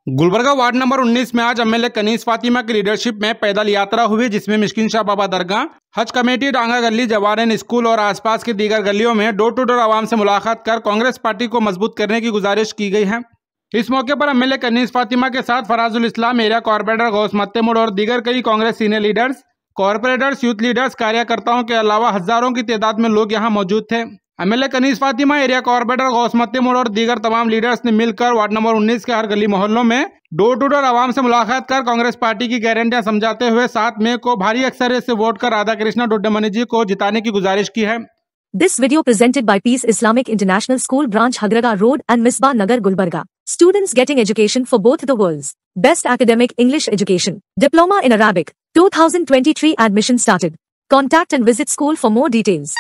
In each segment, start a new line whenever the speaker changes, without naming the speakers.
Gulbarga ward number 19 में आज MLA Kaneez Fatima की लीडरशिप में पैदल यात्रा हुई, जिसमें मिस्किन शाह बाबा दरगाह, हज कमेटी, डांगा गली, जवाहर स्कूल और आसपास की दीगर गलियों में डोर टू डोर आवाम से मुलाकात कर कांग्रेस पार्टी को मजबूत करने की गुजारिश की गई है। इस मौके पर एमएलए कनीज फातिमा के साथ फराजुल इस्लाम, एरिया कॉर्पोरेटर गौस मत्तेमुड़ और दीगर कई Congress senior leaders, corporators, youth leaders, कार्यकर्ताओं के अलावा हजारों की तादाद में लोग यहां मौजूद थे। MLA Kaneez Fatima, area corporator Ghaus Mattemud और दीगर तमाम लीडर्स ने मिलकर वार्ड नंबर 19 के हर गली मोहल्लों में डोर टू डोर आवाम से मुलाकात कर कांग्रेस पार्टी की गारंटियां समझाते हुए 7 मई को भारी अक्सरियत से वोट कर राधा कृष्णा डोड्डेमणि जी को जिताने की गुजारिश की है।
This video presented by Peace Islamic International School Branch Hagraga Road and Misbah Nagar Gulbarga. Students getting education for both the worlds. Best academic English education. Diploma in Arabic. 2023 admission started. Contact and visit school for more details.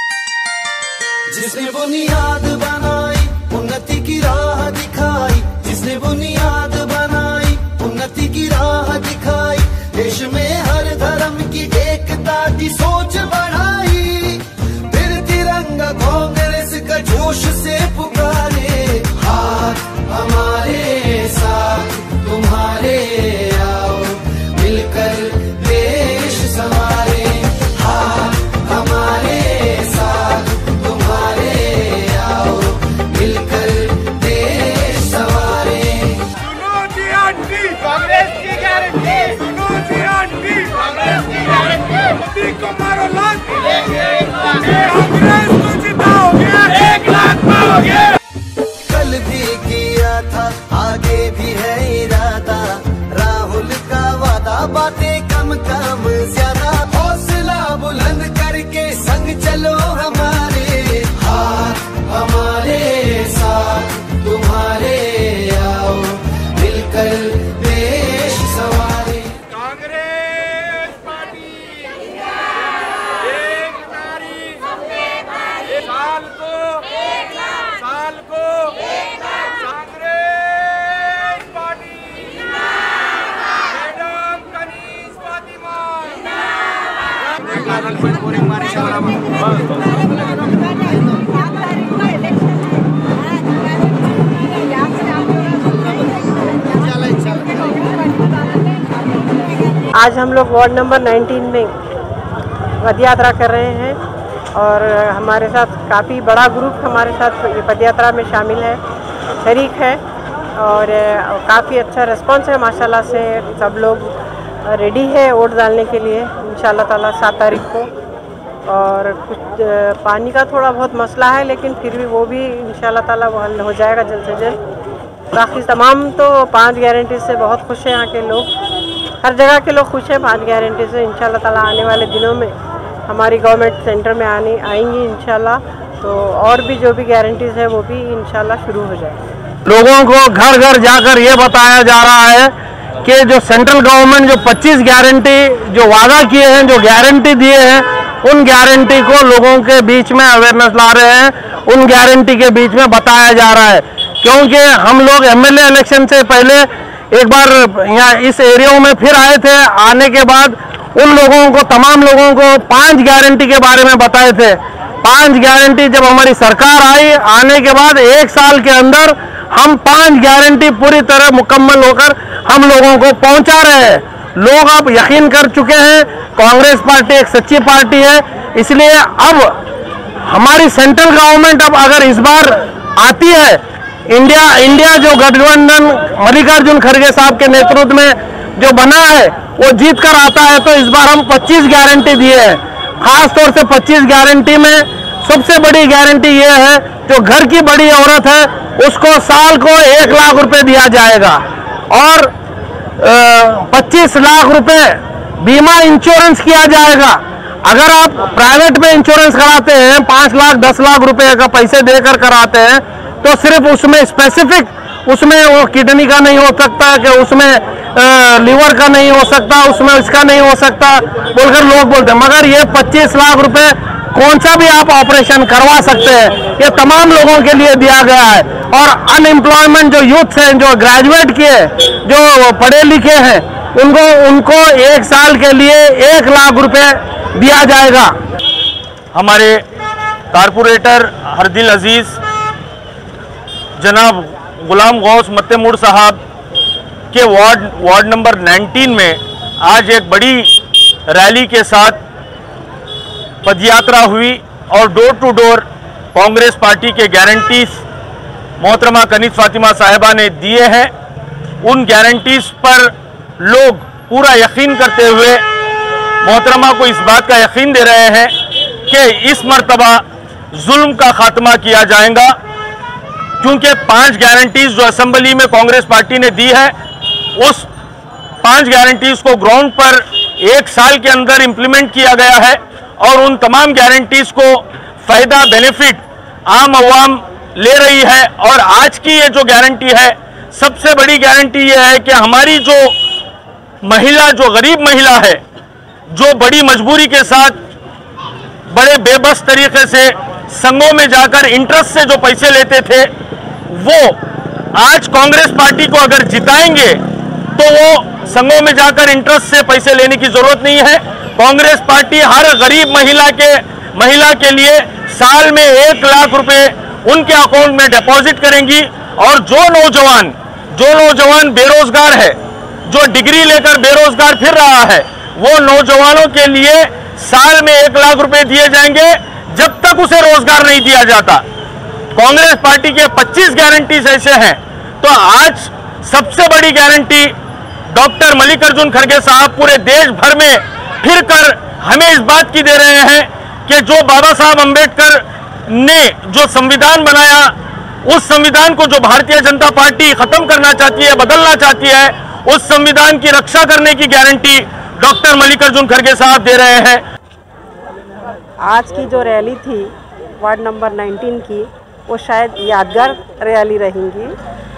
जिसने बुनियाद बनाई उन्नति की राह दिखाई, जिसने बुनियाद बनाई उन्नति की राह दिखाई, देश में हर धर्म की एकता की सोच बढ़ाई, फिर तिरंगा कांग्रेस का जोश से पुकारे, हाथ हमारे साथ तुम्हारे आओ मिलकर देश संवारे, हाथ हमारे साथ तुम्हारे आओ मिलकर देश संवारे।
सुनो जी आंटी, कांग्रेस की गारंटी, सुनो जी आंटी, कांग्रेस की गारंटी, मोदी को मारो लात, कांग्रेस को जिताओगे 1 लाख पाओगे।
कल भी किया था आगे भी है इरादा, राहुल का वादा बातें कम कम ज्यादा, हौसला बुलंद करके संग चलो हमारे, हाथ हमारे साथ तुम्हारे आओ मिलकर देश संवारे।
कांग्रेस पार्टी एक नारी, साल को कांग्रेस पार्टी, मैडम कनीज फातिमा।
आज हम लोग वार्ड नंबर 19 में पद यात्रा कर रहे हैं और हमारे साथ काफ़ी बड़ा ग्रुप हमारे साथ ये पद यात्रा में शामिल है, शरीक है और काफ़ी अच्छा रिस्पांस है माशाल्लाह से। सब लोग रेडी है वोट डालने के लिए इंशाल्लाह ताला 7 तारीख को। और कुछ पानी का थोड़ा बहुत मसला है, लेकिन फिर भी वो भी इंशाल्लाह ताला वो हल हो जाएगा जल्द से जल्द। बाकी तमाम तो 5 गारंटी से बहुत खुश हैं, यहाँ के लोग, हर जगह के लोग खुश हैं 5 गारंटी से। इंशाल्लाह ताला आने वाले दिनों में हमारी गवर्नमेंट सेंटर में आएंगी इंशाल्लाह, तो और भी जो भी गारंटीज़ है वो भी इंशाल्लाह शुरू हो जाएगी।
लोगों को घर घर जाकर ये बताया जा रहा है कि जो सेंट्रल गवर्नमेंट जो 25 गारंटी जो वादा किए हैं, जो गारंटी दिए हैं, उन गारंटी को लोगों के बीच में अवेयरनेस ला रहे हैं, उन गारंटी के बीच में बताया जा रहा है। क्योंकि हम लोग एमएलए इलेक्शन से पहले एक बार यहाँ इस एरिया में फिर आए थे, आने के बाद उन लोगों को, तमाम लोगों को 5 गारंटी के बारे में बताए थे। 5 गारंटी जब हमारी सरकार आई, आने के बाद 1 साल के अंदर हम 5 गारंटी पूरी तरह मुकम्मल होकर हम लोगों को पहुंचा रहे हैं। लोग अब यकीन कर चुके हैं कांग्रेस पार्टी एक सच्ची पार्टी है। इसलिए अब हमारी सेंट्रल गवर्नमेंट अब अगर इस बार आती है, इंडिया जो गठबंधन मल्लिकार्जुन खड़गे साहब के नेतृत्व में जो बना है वो जीत कर आता है, तो इस बार हम 25 गारंटी दिए हैं। खास तौर से 25 गारंटी में सबसे बड़ी गारंटी ये है, जो घर की बड़ी औरत है उसको साल को 1 लाख रुपए दिया जाएगा और 25 लाख रुपए बीमा इंश्योरेंस किया जाएगा। अगर आप प्राइवेट में इंश्योरेंस कराते हैं, 5 लाख 10 लाख रुपए का पैसे देकर कराते हैं, तो सिर्फ उसमें स्पेसिफिक, उसमें वो किडनी का नहीं हो सकता, कि उसमें लीवर का नहीं हो सकता, उसमें इसका नहीं हो सकता बोलकर लोग बोलते हैं। मगर ये 25 लाख रुपए कौन सा भी आप ऑपरेशन करवा सकते हैं, ये तमाम लोगों के लिए दिया गया है। और अनएम्प्लॉयमेंट जो यूथ हैं, जो ग्रेजुएट किए, जो पढ़े लिखे हैं, उनको 1 साल के लिए 1 लाख रुपए दिया जाएगा।
हमारे कारपोरेटर हरदिल अजीज़ जनाब गुलाम गौस मत्तेमुड़ साहब के वार्ड नंबर 19 में आज एक बड़ी रैली के साथ पदयात्रा हुई और door to door Congress party के गारंटीज मोहतरमा कनीज़ फातिमा साहिबा ने दिए हैं। उन गारंटीज पर लोग पूरा यकीन करते हुए मोहतरमा को इस बात का यकीन दे रहे हैं कि इस मर्तबा जुल्म का खात्मा किया जाएगा, क्योंकि 5 गारंटीज जो असेंबली में कांग्रेस पार्टी ने दी है, उस 5 गारंटीज को ग्राउंड पर 1 साल के अंदर इंप्लीमेंट किया गया है और उन तमाम गारंटीज को फायदा बेनिफिट आम आवाम ले रही है। और आज की ये जो गारंटी है, सबसे बड़ी गारंटी ये है कि हमारी जो महिला, जो गरीब महिला है, जो बड़ी मजबूरी के साथ बड़े बेबस तरीके से संघों में जाकर इंटरेस्ट से जो पैसे लेते थे, वो आज कांग्रेस पार्टी को अगर जिताएंगे तो वो संघों में जाकर इंटरेस्ट से पैसे लेने की जरूरत नहीं है। कांग्रेस पार्टी हर गरीब महिला के लिए साल में 1 लाख रुपए उनके अकाउंट में डिपॉजिट करेंगी। और जो नौजवान बेरोजगार है, जो डिग्री लेकर बेरोजगार फिर रहा है, वो नौजवानों के लिए साल में 1 लाख रुपए दिए जाएंगे जब तक उसे रोजगार नहीं दिया जाता। कांग्रेस पार्टी के 25 गारंटीज ऐसे हैं। तो आज सबसे बड़ी गारंटी डॉक्टर मल्लिकार्जुन खड़गे साहब पूरे देश भर में फिर कर हमें इस बात की दे रहे हैं कि जो बाबा साहब अंबेडकर ने जो संविधान बनाया, उस संविधान को जो भारतीय जनता पार्टी खत्म करना चाहती है, बदलना चाहती है, उस संविधान की रक्षा करने की गारंटी डॉक्टर मल्लिकार्जुन खड़गे साहब दे रहे हैं।
आज की जो रैली थी वार्ड नंबर 19 की, वो शायद यादगार रैली रहेंगी।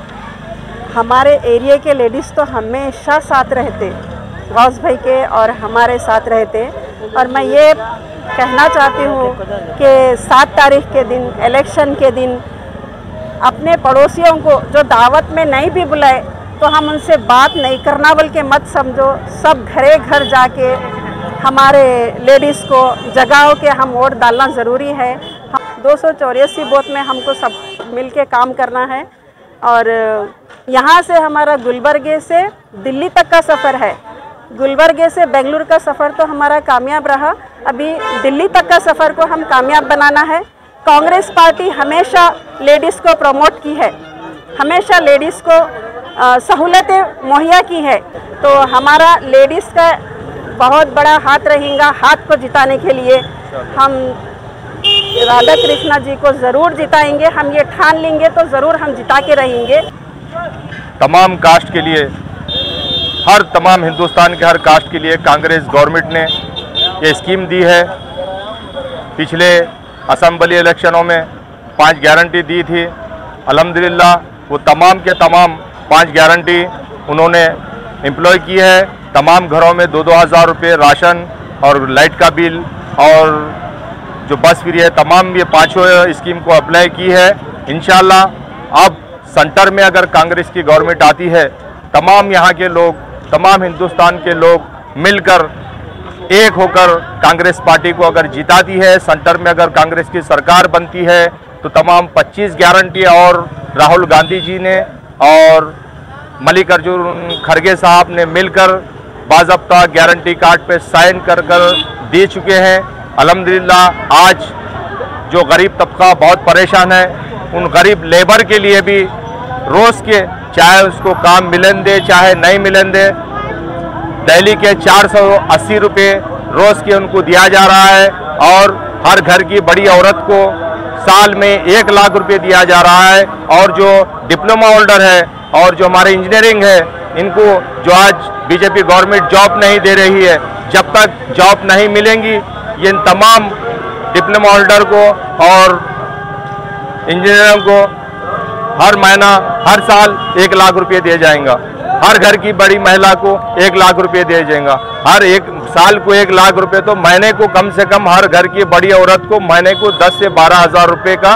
हमारे एरिया के लेडीज़ तो हमेशा साथ रहते, गौस भाई के और हमारे साथ रहते। और मैं ये कहना चाहती हूँ कि 7 तारीख के दिन, इलेक्शन के दिन, अपने पड़ोसियों को जो दावत में नहीं भी बुलाए तो हम उनसे बात नहीं करना बल्कि मत समझो, सब घरे घर जाके हमारे लेडीज़ को जगाओ कि हम वोट डालना ज़रूरी है। 284 बूथ में हमको सब मिलके काम करना है। और यहाँ से हमारा गुलबर्गे से दिल्ली तक का सफ़र है, गुलबर्गे से बेंगलुरु का सफ़र तो हमारा कामयाब रहा, अभी दिल्ली तक का सफ़र को हम कामयाब बनाना है। कांग्रेस पार्टी हमेशा लेडीज़ को प्रमोट की है, हमेशा लेडीज़ को सहूलतें मुहैया की है। तो हमारा लेडीज़ का बहुत बड़ा हाथ रहेगा। हाथ को जिताने के लिए हम राधा कृष्णा जी को ज़रूर जिताएंगे। हम ये ठान लेंगे तो ज़रूर हम जिता के रहेंगे।
तमाम कास्ट के लिए, तमाम हिंदुस्तान के हर कास्ट के लिए कांग्रेस गवर्नमेंट ने ये स्कीम दी है। पिछले असेंबली इलेक्शनों में 5 गारंटी दी थी। अल्हम्दुलिल्लाह वो तमाम के तमाम 5 गारंटी उन्होंने एम्प्लॉय की है। तमाम घरों में 2-2 हज़ार रुपये राशन और लाइट का बिल और जो बस फ्री है, तमाम ये 5 स्कीम को अप्लाई की है। इंशाल्लाह अब सेंटर में अगर कांग्रेस की गवर्नमेंट आती है, तमाम यहाँ के लोग, तमाम हिंदुस्तान के लोग मिलकर एक होकर कांग्रेस पार्टी को अगर जिताती है, सेंटर में अगर कांग्रेस की सरकार बनती है, तो तमाम 25 गारंटी और राहुल गांधी जी ने और मल्लिकार्जुन खड़गे साहब ने मिलकर बाज़ाब्ता गारंटी कार्ड पे साइन कर दे चुके हैं। अल्हम्दुलिल्लाह आज जो गरीब तबका बहुत परेशान है, उन गरीब लेबर के लिए भी रोज़ के, चाहे उसको काम मिलन दे चाहे नहीं मिलन दे, दिल्ली के 480 रुपये रोज़ के उनको दिया जा रहा है। और हर घर की बड़ी औरत को साल में 1 लाख रुपये दिया जा रहा है। और जो डिप्लोमा होल्डर है और जो हमारे इंजीनियरिंग है, इनको जो आज बीजेपी गवर्नमेंट जॉब नहीं दे रही है, जब तक जॉब नहीं मिलेंगी, ये इन तमाम डिप्लोमा होल्डर को और इंजीनियरों को हर महीना, हर साल 1 लाख रुपये दिए जाएंगे। हर घर की बड़ी महिला को 1 लाख रुपये दिए जाएंगे। हर एक साल को 1 लाख रुपये, तो महीने को कम से कम हर घर की बड़ी औरत को महीने को 10 से 12 हज़ार रुपये का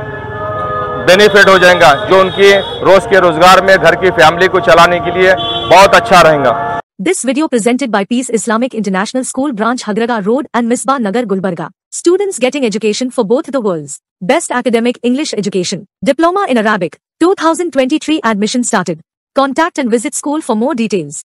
बेनिफिट हो जाएगा, जो उनकी रोज के रोजगार में घर की फैमिली को चलाने के लिए बहुत अच्छा रहेगा।
This video presented by Peace Islamic International School Branch Hagraga Road and Misbah Nagar Gulbarga. Students getting education for both the worlds. Best academic English education. Diploma in Arabic. 2023 admission started. Contact and visit school for more details.